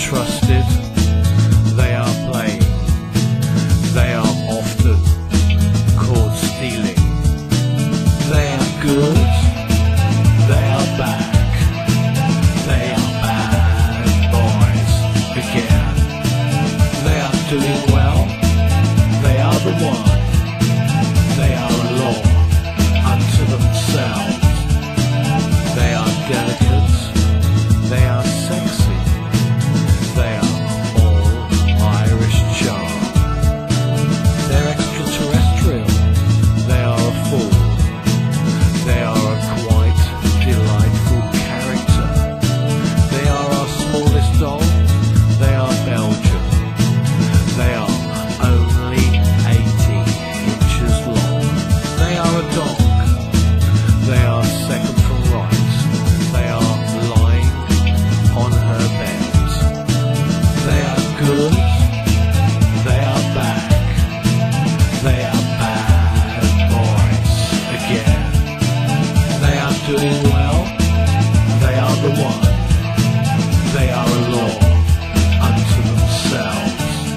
trusted, they are playing, they are often caught stealing. They are good, they are back, they are bad boys again. They are doing well, they are the one, they are a law unto themselves. They are delicate, they are sexy, they are all Irish charm. They're extraterrestrial, they are a fool, they are a quite delightful character. They are our smallest doll, they are Belgian, they are only 18 inches long. They are a dog, they are second from right, they are lying on her bed. They are good, they are back, they are bad boys again. They are doing well, they are the one, they are a law unto themselves.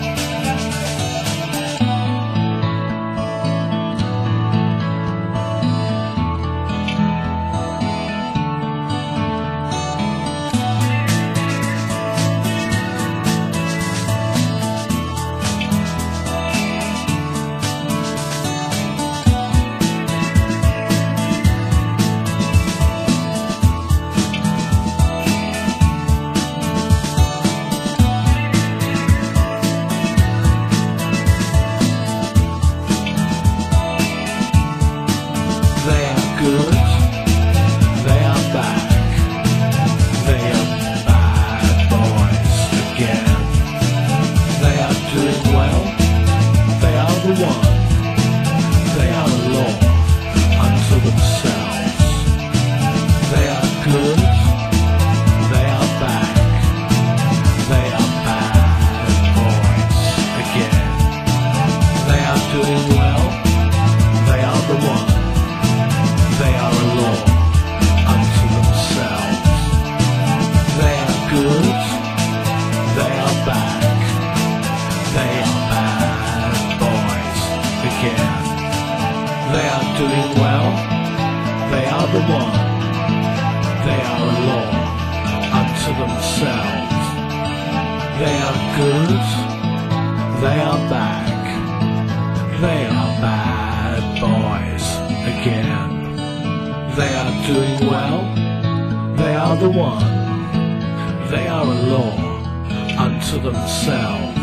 They are good, they are back, they are bad boys again. They are doing well, they are the one, they are a law unto themselves. They are good, they are back, they are bad boys again. They are doing well, they are the one, they are a law unto themselves. They are good, they are back, they are bad boys again. They are doing well, they are the one, they are a law unto themselves. They are good, they are back, they are bad boys again. They are doing well, they are the one, they are a law unto themselves.